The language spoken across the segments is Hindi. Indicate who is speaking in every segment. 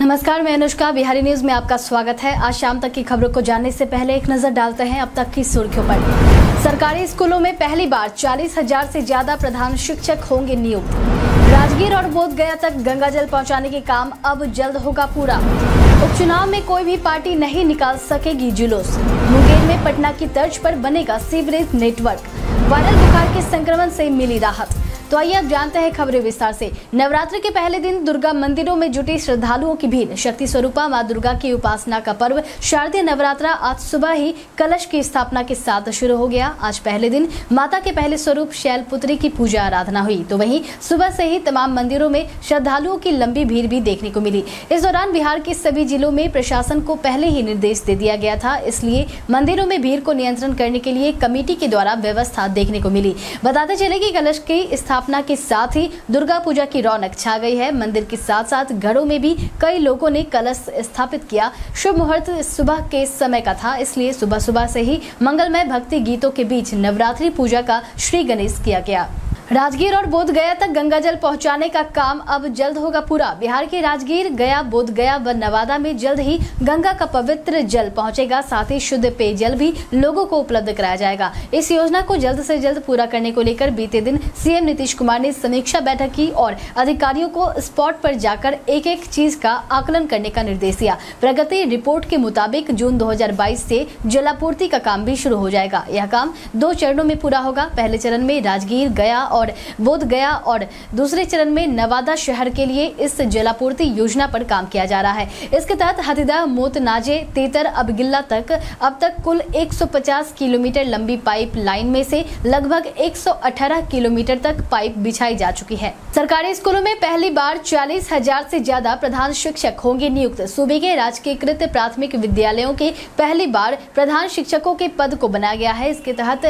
Speaker 1: नमस्कार, मैं अनुष्का। बिहारी न्यूज में आपका स्वागत है। आज शाम तक की खबरों को जानने से पहले एक नजर डालते हैं अब तक की सुर्खियों पर। सरकारी स्कूलों में पहली बार 40,000 से ज्यादा प्रधान शिक्षक होंगे नियुक्त। राजगीर और बोधगया तक गंगा जल पहुंचाने के काम अब जल्द होगा पूरा। उपचुनाव में कोई भी पार्टी नहीं निकाल सकेगी जुलूस। मुंगेर में पटना की तर्ज पर बनेगा सीवरेज नेटवर्क। वायरल बुखार के संक्रमण से मिली राहत। तो आइए अब जानते हैं खबरें विस्तार से। नवरात्र के पहले दिन दुर्गा मंदिरों में जुटी श्रद्धालुओं की भीड़। शक्ति स्वरूपा मां दुर्गा की उपासना का पर्व शारदीय नवरात्रा आज सुबह ही कलश की स्थापना के साथ शुरू हो गया। आज पहले दिन माता के पहले स्वरूप शैलपुत्री की पूजा आराधना हुई, तो वहीं सुबह से ही तमाम मंदिरों में श्रद्धालुओं की लंबी भीड़ भी देखने को मिली। इस दौरान बिहार के सभी जिलों में प्रशासन को पहले ही निर्देश दे दिया गया था, इसलिए मंदिरों में भीड़ को नियंत्रण करने के लिए कमेटी के द्वारा व्यवस्था देखने को मिली। बताते चले कि कलश की स्थापना के साथ ही दुर्गा पूजा की रौनक छा गई है। मंदिर के साथ साथ घरों में भी कई लोगों ने कलश स्थापित किया। शुभ मुहूर्त सुबह के समय का था, इसलिए सुबह सुबह से ही मंगलमय भक्ति गीतों के बीच नवरात्रि पूजा का श्री गणेश किया गया। राजगीर और बोधगया तक गंगा जल पहुंचाने का काम अब जल्द होगा पूरा। बिहार के राजगीर, गया, बोधगया व नवादा में जल्द ही गंगा का पवित्र जल पहुंचेगा। साथ ही शुद्ध पेयजल भी लोगों को उपलब्ध कराया जाएगा। इस योजना को जल्द से जल्द पूरा करने को लेकर बीते दिन सीएम नीतीश कुमार ने समीक्षा बैठक की और अधिकारियों को स्पॉट पर जाकर एक एक चीज का आकलन करने का निर्देश दिया। प्रगति रिपोर्ट के मुताबिक जून 2022 से जलापूर्ति का काम भी शुरू हो जाएगा। यह काम 2 चरणों में पूरा होगा। पहले चरण में राजगीर, गया और बोधगया और दूसरे चरण में नवादा शहर के लिए इस जलापूर्ति योजना पर काम किया जा रहा है। इसके तहत हथिदा, मोतनाजे, तेतर, अबगिल्ला तक अब तक कुल 150 किलोमीटर लंबी पाइप लाइन में से लगभग 118 किलोमीटर तक पाइप बिछाई जा चुकी है। सरकारी स्कूलों में पहली बार 40,000 से ज्यादा प्रधान शिक्षक होंगे नियुक्त। सूबे के राजकीयकृत प्राथमिक विद्यालयों के पहली बार प्रधान शिक्षकों के पद को बनाया गया है। इसके तहत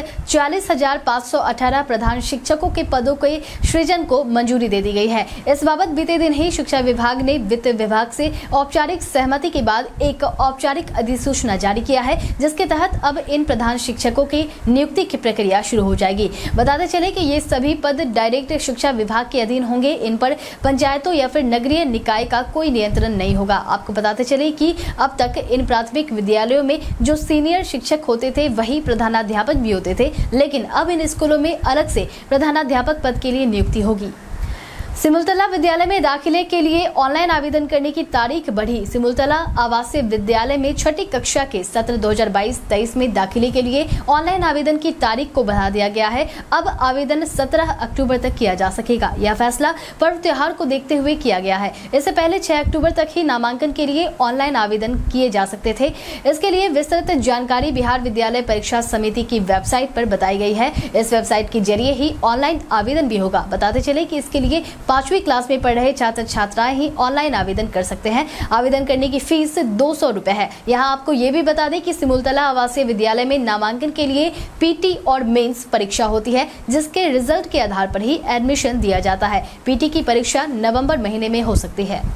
Speaker 1: 40,518 प्रधान शिक्षकों के पदों के सृजन को मंजूरी दे दी गई है। इस बाबत बीते दिन ही शिक्षा विभाग ने वित्त विभाग से औपचारिक सहमति के बाद एक औपचारिक अधिसूचना जारी किया है, जिसके तहत अब इन प्रधान शिक्षकों की नियुक्ति की प्रक्रिया शुरू हो जाएगी। बताते चले कि ये सभी पद डायरेक्ट शिक्षा विभाग के अधीन होंगे। इन पर पंचायतों या फिर नगरीय निकाय का कोई नियंत्रण नहीं होगा। आपको बताते चले कि अब तक इन प्राथमिक विद्यालयों में जो सीनियर शिक्षक होते थे वही प्रधानाध्यापक भी होते थे, लेकिन अब इन स्कूलों में अलग से प्रधानाध्यापक पद के लिए नियुक्ति होगी। सिमुलतला विद्यालय में दाखिले के लिए ऑनलाइन आवेदन करने की तारीख बढ़ी। सिमुलतला आवासीय विद्यालय में छठी कक्षा के सत्र 2022-23 में दाखिले के लिए ऑनलाइन आवेदन की तारीख को बढ़ा दिया गया है। अब आवेदन 17 अक्टूबर तक किया जा सकेगा। यह फैसला पर्व त्योहार को देखते हुए किया गया है। इससे पहले 6 अक्टूबर तक ही नामांकन के लिए ऑनलाइन आवेदन किए जा सकते थे। इसके लिए विस्तृत जानकारी बिहार विद्यालय परीक्षा समिति की वेबसाइट पर बताई गई है। इस वेबसाइट के जरिए ही ऑनलाइन आवेदन भी होगा। बताते चले कि इसके लिए 5वीं क्लास में पढ़ रहे छात्र छात्राएं ही ऑनलाइन आवेदन कर सकते हैं। आवेदन करने की फीस 200 रुपए है। यहाँ आपको ये भी बता दें कि सिमुलतला आवासीय विद्यालय में नामांकन के लिए पीटी और मेंस परीक्षा होती है, जिसके रिजल्ट के आधार पर ही एडमिशन दिया जाता है। पीटी की परीक्षा नवंबर महीने में हो सकती है।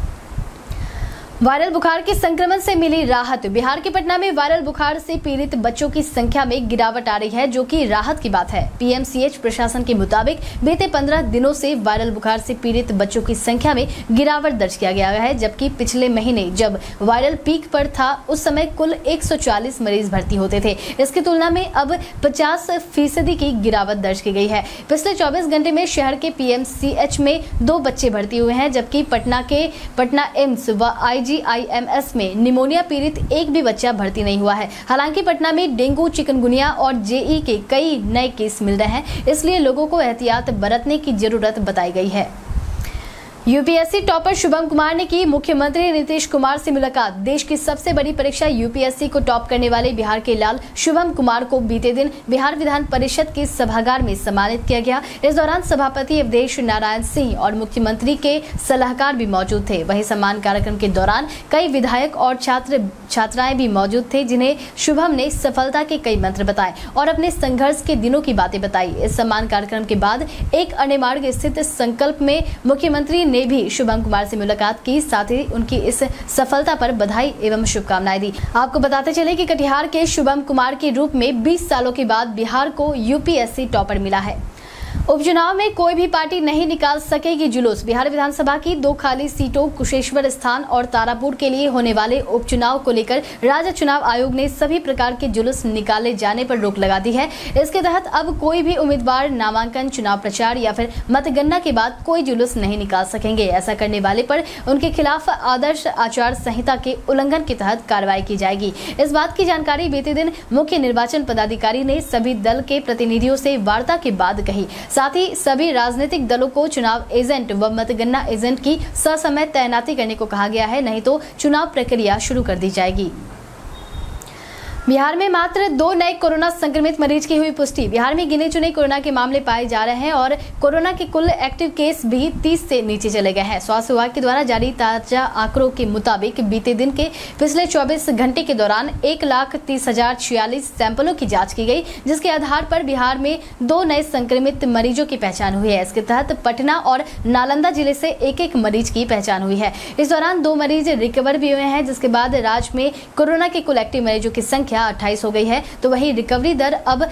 Speaker 1: वायरल बुखार के संक्रमण से मिली राहत। बिहार के पटना में वायरल बुखार से पीड़ित बच्चों की संख्या में गिरावट आ रही है, जो कि राहत की बात है। पीएमसीएच प्रशासन के मुताबिक बीते 15 दिनों से वायरल बुखार से पीड़ित बच्चों की संख्या में गिरावट दर्ज किया गया है, जबकि पिछले महीने जब वायरल पीक पर था उस समय कुल 140 मरीज भर्ती होते थे। इसकी तुलना में अब 50% की गिरावट दर्ज की गई है। पिछले 24 घंटे में शहर के पीएमसीएच में 2 बच्चे भर्ती हुए हैं, जबकि पटना एम्स व IGIMS में निमोनिया पीड़ित एक भी बच्चा भर्ती नहीं हुआ है। हालांकि पटना में डेंगू, चिकनगुनिया और जेई के कई नए केस मिल रहे हैं, इसलिए लोगों को एहतियात बरतने की जरूरत बताई गई है। यूपीएससी टॉपर शुभम कुमार ने की मुख्यमंत्री नीतीश कुमार से मुलाकात। देश की सबसे बड़ी परीक्षा यूपीएससी को टॉप करने वाले बिहार के लाल शुभम कुमार को बीते दिन बिहार विधान परिषद के सभागार में सम्मानित किया गया। इस दौरान सभापति अवधेश नारायण सिंह और मुख्यमंत्री के सलाहकार भी मौजूद थे। वहीं सम्मान कार्यक्रम के दौरान कई विधायक और छात्राएं भी मौजूद थे, जिन्हें शुभम ने सफलता के कई मंत्र बताए और अपने संघर्ष के दिनों की बातें बताई। इस सम्मान कार्यक्रम के बाद एक अन्य मार्ग स्थित संकल्प में मुख्यमंत्री ने भी शुभम कुमार से मुलाकात की, साथ ही उनकी इस सफलता पर बधाई एवं शुभकामनाएं दी। आपको बताते चले कि कटिहार के शुभम कुमार के रूप में 20 सालों के बाद बिहार को यूपीएससी टॉपर मिला है। उपचुनाव में कोई भी पार्टी नहीं निकाल सकेगी जुलूस। बिहार विधानसभा की 2 खाली सीटों कुशेश्वर स्थान और तारापुर के लिए होने वाले उपचुनाव को लेकर राज्य चुनाव आयोग ने सभी प्रकार के जुलूस निकाले जाने पर रोक लगा दी है। इसके तहत अब कोई भी उम्मीदवार नामांकन, चुनाव प्रचार या फिर मतगणना के बाद कोई जुलूस नहीं निकाल सकेंगे। ऐसा करने वाले पर उनके खिलाफ आदर्श आचार संहिता के उल्लंघन के तहत कार्रवाई की जाएगी। इस बात की जानकारी बीते दिन मुख्य निर्वाचन पदाधिकारी ने सभी दल के प्रतिनिधियों से वार्ता के बाद कही। साथ ही सभी राजनीतिक दलों को चुनाव एजेंट व मतगणना एजेंट की ससमय तैनाती करने को कहा गया है, नहीं तो चुनाव प्रक्रिया शुरू कर दी जाएगी। बिहार में मात्र 2 नए कोरोना संक्रमित मरीज की हुई पुष्टि। बिहार में गिने चुने कोरोना के मामले पाए जा रहे हैं और कोरोना के कुल एक्टिव केस भी 30 से नीचे चले गए हैं। स्वास्थ्य विभाग के द्वारा जारी ताजा आंकड़ों के मुताबिक बीते दिन के पिछले 24 घंटे के दौरान 1,30,046 सैंपलों की जांच की गई, जिसके आधार पर बिहार में 2 नए संक्रमित मरीजों की पहचान हुई है। इसके तहत पटना और नालंदा जिले से एक मरीज की पहचान हुई है। इस दौरान 2 मरीज रिकवर भी हुए हैं, जिसके बाद राज्य में कोरोना के कुल एक्टिव मरीजों की संख्या 28 हो गई है, तो वहीं रिकवरी दर अब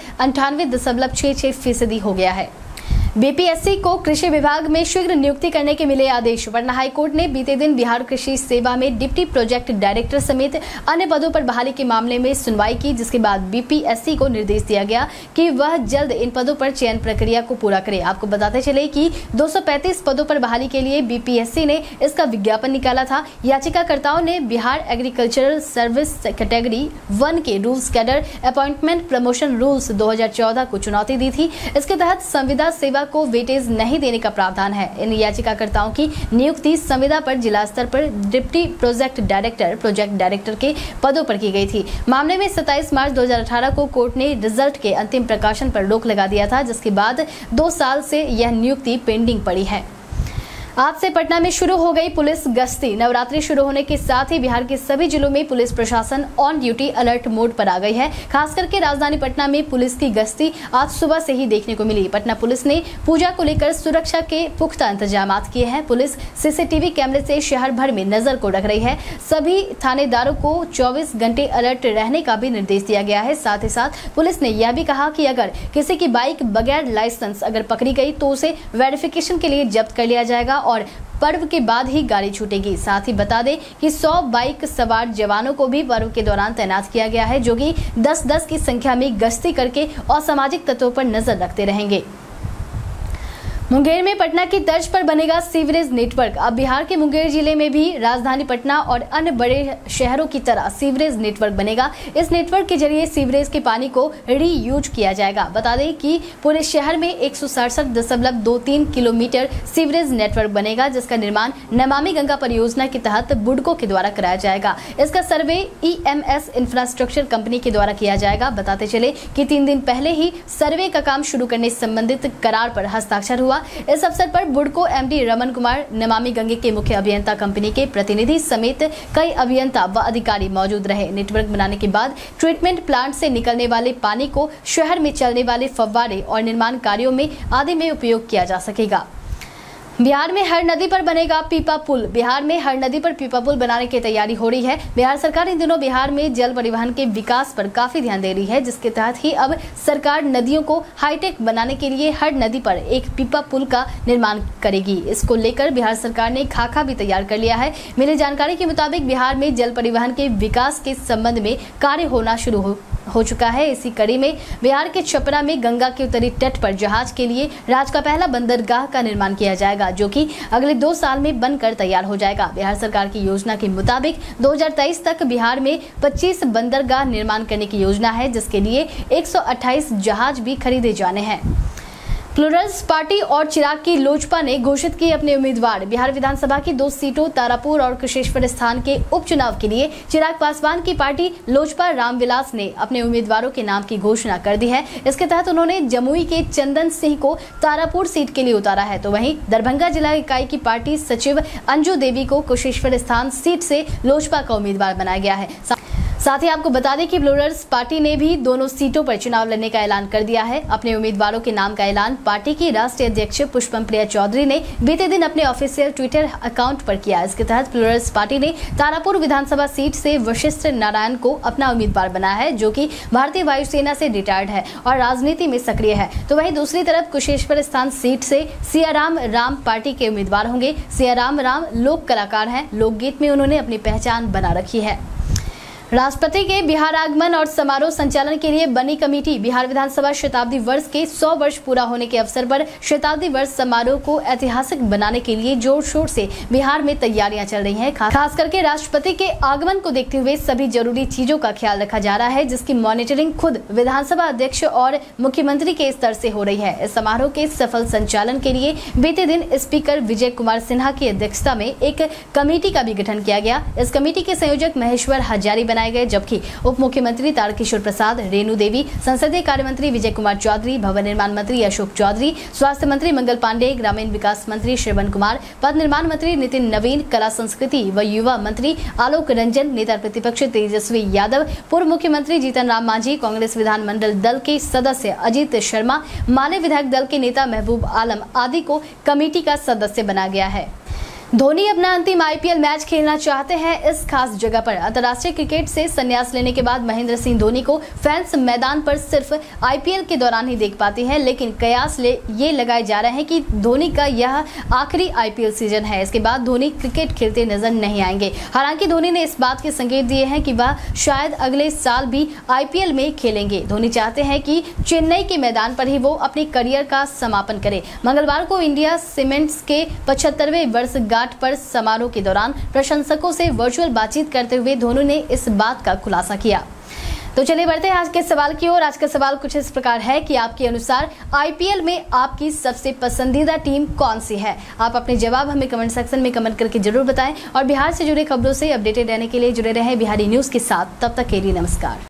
Speaker 1: 98.66% हो गया है। बीपीएससी को कृषि विभाग में शीघ्र नियुक्ति करने के मिले आदेश। पटना हाईकोर्ट ने बीते दिन बिहार कृषि सेवा में डिप्टी प्रोजेक्ट डायरेक्टर समेत अन्य पदों पर बहाली के मामले में सुनवाई की, जिसके बाद बीपीएससी को निर्देश दिया गया कि वह जल्द इन पदों पर चयन प्रक्रिया को पूरा करे। आपको बताते चले कि 235 पदों पर बहाली के लिए बीपीएससी ने इसका विज्ञापन निकाला था। याचिकाकर्ताओं ने बिहार एग्रीकल्चरल सर्विस कैटेगरी 1 के rules cadre appointment promotion rules 2014 को चुनौती दी थी। इसके तहत संविदा सेवा को वेटेज नहीं देने का प्रावधान है। इन याचिकाकर्ताओं की नियुक्ति संविदा पर जिला स्तर पर डिप्टी प्रोजेक्ट डायरेक्टर के पदों पर की गई थी। मामले में 27 मार्च 2018 को कोर्ट ने रिजल्ट के अंतिम प्रकाशन पर रोक लगा दिया था, जिसके बाद 2 साल से यह नियुक्ति पेंडिंग पड़ी है। आज से पटना में शुरू हो गई पुलिस गश्ती। नवरात्रि शुरू होने के साथ ही बिहार के सभी जिलों में पुलिस प्रशासन ऑन ड्यूटी अलर्ट मोड पर आ गई है। खास करके राजधानी पटना में पुलिस की गश्ती आज सुबह से ही देखने को मिली। पटना पुलिस ने पूजा को लेकर सुरक्षा के पुख्ता इंतजाम किए हैं। पुलिस सीसीटीवी कैमरे से शहर भर में नजर को रख रही है। सभी थानेदारों को 24 घंटे अलर्ट रहने का भी निर्देश दिया गया है। साथ ही साथ पुलिस ने यह भी कहा कि अगर किसी की बाइक बगैर लाइसेंस अगर पकड़ी गई तो उसे वेरिफिकेशन के लिए जब्त कर लिया जाएगा और पर्व के बाद ही गाड़ी छूटेगी। साथ ही बता दें कि 100 बाइक सवार जवानों को भी पर्व के दौरान तैनात किया गया है, जो कि 10-10 की संख्या में गश्ती करके असामाजिक तत्वों पर नजर रखते रहेंगे। मुंगेर में पटना की तर्ज पर बनेगा सीवरेज नेटवर्क। अब बिहार के मुंगेर जिले में भी राजधानी पटना और अन्य बड़े शहरों की तरह सीवरेज नेटवर्क बनेगा। इस नेटवर्क के जरिए सीवरेज के पानी को रीयूज किया जाएगा। बता दें कि पूरे शहर में 167.23 किलोमीटर सीवरेज नेटवर्क बनेगा, जिसका निर्माण नमामि गंगा परियोजना के तहत बुडको के द्वारा कराया जाएगा। इसका सर्वे EMS इंफ्रास्ट्रक्चर कंपनी के द्वारा किया जाएगा। बताते चले कि 3 दिन पहले ही सर्वे का काम शुरू करने संबंधित करार पर हस्ताक्षर हुआ। इस अवसर पर बुडको MD रमन कुमार, नमामि गंगे के मुख्य अभियंता कंपनी के प्रतिनिधि समेत कई अभियंता व अधिकारी मौजूद रहे। नेटवर्क बनाने के बाद ट्रीटमेंट प्लांट से निकलने वाले पानी को शहर में चलने वाले फव्वारे और निर्माण कार्यों में आदि में उपयोग किया जा सकेगा। बिहार में हर नदी पर बनेगा पीपा पुल। बिहार में हर नदी पर पीपा पुल बनाने की तैयारी हो रही है। बिहार सरकार इन दिनों बिहार में जल परिवहन के विकास पर काफी ध्यान दे रही है, जिसके तहत ही अब सरकार नदियों को हाईटेक बनाने के लिए हर नदी पर एक पीपा पुल का निर्माण करेगी। इसको लेकर बिहार सरकार ने खाका भी तैयार कर लिया है। मिली जानकारी के मुताबिक बिहार में जल परिवहन के विकास के संबंध में कार्य होना शुरू हो चुका है। इसी कड़ी में बिहार के छपरा में गंगा के उत्तरी तट पर जहाज के लिए राज्य का पहला बंदरगाह का निर्माण किया जाएगा, जो कि अगले 2 साल में बनकर तैयार हो जाएगा। बिहार सरकार की योजना के मुताबिक 2023 तक बिहार में 25 बंदरगाह निर्माण करने की योजना है, जिसके लिए 128 जहाज भी खरीदे जाने हैं। प्लूरल्स पार्टी और चिराग की लोजपा ने घोषित किए अपने उम्मीदवार। बिहार विधानसभा की 2 सीटों तारापुर और कुशेश्वर स्थान के उपचुनाव के लिए चिराग पासवान की पार्टी लोजपा रामविलास ने अपने उम्मीदवारों के नाम की घोषणा कर दी है। इसके तहत उन्होंने जमुई के चंदन सिंह को तारापुर सीट के लिए उतारा है, तो वहीं दरभंगा जिला इकाई की पार्टी सचिव अंजू देवी को कुशेश्वर स्थान सीट से लोजपा का उम्मीदवार बनाया गया है। साथ ही आपको बता दें कि प्लूरल्स पार्टी ने भी दोनों सीटों पर चुनाव लड़ने का ऐलान कर दिया है। अपने उम्मीदवारों के नाम का ऐलान पार्टी की राष्ट्रीय अध्यक्ष पुष्पम प्रिया चौधरी ने बीते दिन अपने ऑफिशियल ट्विटर अकाउंट पर किया। इसके तहत प्लूरल्स पार्टी ने तारापुर विधानसभा सीट से वशिष्ठ नारायण को अपना उम्मीदवार बनाया है, जो कि भारतीय वायुसेना से रिटायर्ड है और राजनीति में सक्रिय है। तो वहीं दूसरी तरफ कुशेश्वर स्थान सीट से सियाराम राम पार्टी के उम्मीदवार होंगे। सियाराम राम लोक कलाकार हैं। लोकगीत में उन्होंने अपनी पहचान बना रखी है। राष्ट्रपति के बिहार आगमन और समारोह संचालन के लिए बनी कमेटी बिहार विधानसभा शताब्दी वर्ष के 100 वर्ष पूरा होने के अवसर पर शताब्दी वर्ष समारोह को ऐतिहासिक बनाने के लिए जोर शोर से बिहार में तैयारियां चल रही हैं। खास करके राष्ट्रपति के आगमन को देखते हुए सभी जरूरी चीजों का ख्याल रखा जा रहा है, जिसकी मॉनिटरिंग खुद विधानसभा अध्यक्ष और मुख्यमंत्री के स्तर से हो रही है। इस समारोह के सफल संचालन के लिए बीते दिन स्पीकर विजय कुमार सिन्हा की अध्यक्षता में एक कमेटी का भी गठन किया गया। इस कमेटी के संयोजक महेश्वर हजारी बनाए गए, जबकि उप मुख्यमंत्री तारकिशोर प्रसाद, रेणु देवी, संसदीय कार्य मंत्री विजय कुमार चौधरी, भवन निर्माण मंत्री अशोक चौधरी, स्वास्थ्य मंत्री मंगल पांडे, ग्रामीण विकास मंत्री श्रवण कुमार, पथ निर्माण मंत्री नितिन नवीन, कला संस्कृति व युवा मंत्री आलोक रंजन, नेता प्रतिपक्ष तेजस्वी यादव, पूर्व मुख्यमंत्री जीतन राम मांझी, कांग्रेस विधानमंडल दल के सदस्य अजीत शर्मा, माले विधायक दल के नेता महबूब आलम आदि को कमेटी का सदस्य बनाया गया है। धोनी अपना अंतिम आईपीएल मैच खेलना चाहते हैं इस खास जगह पर। अंतर्राष्ट्रीय क्रिकेट से संन्यास लेने के बाद महेंद्र सिंह धोनी को फैंस मैदान पर सिर्फ आईपीएल के दौरान ही देख पाते हैं, लेकिन कयास ये लगाए जा रहे हैं कि धोनी का यह आखिरी आईपीएल सीजन है। इसके बाद धोनी क्रिकेट खेलते नजर नहीं आएंगे। हालांकि धोनी ने इस बात के संकेत दिए हैं कि वह शायद अगले साल भी आईपीएल में खेलेंगे। धोनी चाहते हैं कि चेन्नई के मैदान पर ही वो अपने करियर का समापन करे। मंगलवार को इंडिया सीमेंट्स के 75वें वर्षगांठ पर समारोह के दौरान प्रशंसकों से वर्चुअल बातचीत करते हुए धोनी ने इस बात का खुलासा किया। तो चलिए बढ़ते हैं आज के सवाल की ओर। आज का सवाल कुछ इस प्रकार है कि आपके अनुसार आईपीएल में आपकी सबसे पसंदीदा टीम कौन सी है? आप अपने जवाब हमें कमेंट सेक्शन में कमेंट करके जरूर बताएं और बिहार से जुड़े खबरों से अपडेटेड रहने के लिए जुड़े रहें बिहारी न्यूज के साथ। तब तक के लिए नमस्कार।